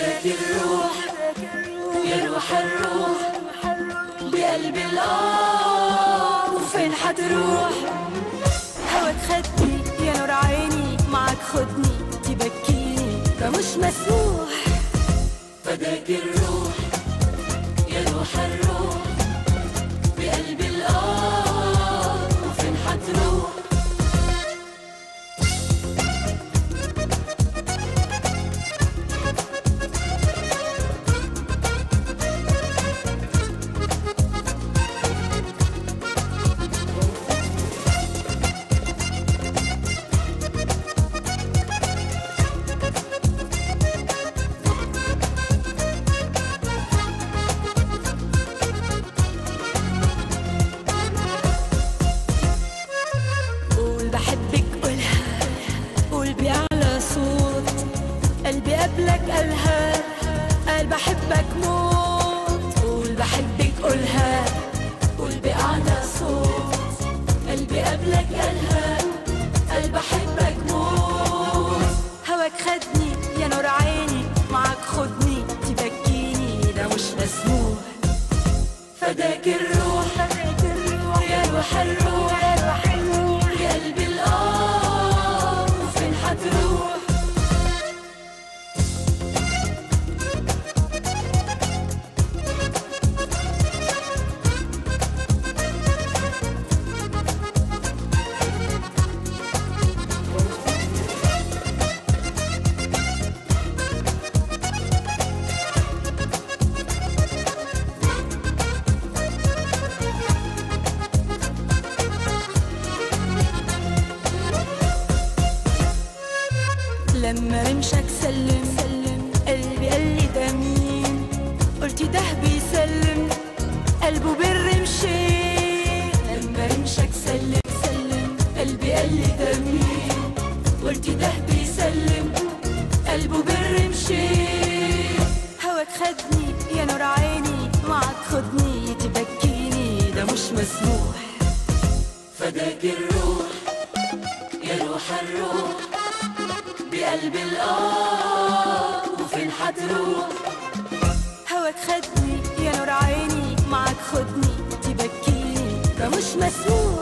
فداك الروح يا روح الروح بقلبي وفين حتروح؟ هواك خدني يا نور عيني، معاك خدني تبكيني ده مش مسموح. فداك الروح يا روح الروح بقلبي وفين حتروح؟ قلبي قبلك قالها، قال بحبك موت. قول بحبك قولها، قول بأعلى صوت. قلبي قبلك قالها، قال بحبك موت. هواك خدني يا نور عيني، معاك خدني تبكيني ده مش مسموح. فداك الروح يا روح الروح بقلبي وفين حتروح؟ لما رمشك سلم قلبي قالي ده مين؟ قلت ده بيسلم قلبه بالرمشين. لما رمشك سلم قلبي قالي ده مين؟ قلت ده بيسلم قلبه بالرمشين. هواك خدني يا نور عيني، معاك خدني تبكيني ده مش مسموح. فداك الروح يا روح الروح بقلبي وفين حتروح؟ هواك خدني يا نور عيني، معاك خدني تبكيني ده مش مسموح.